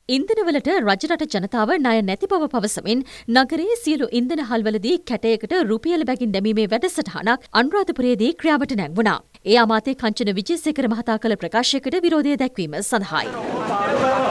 ඉන්ධනවලට රජරට ජනතාව ණය නැති බව පවසමින් නගරයේ සියලු ඉන්ධන හල්වලදී කැටයකට රුපියල බැගින් දැමීමේ වැඩසටහනක් අනුරාධපුරයේදී ක්‍රියාවට නැංවුණා. ඒ අමාත්‍ය කංචන විජේසේකර මහතා කළ ප්‍රකාශයකට විරෝධය දැක්වීම සඳහායි.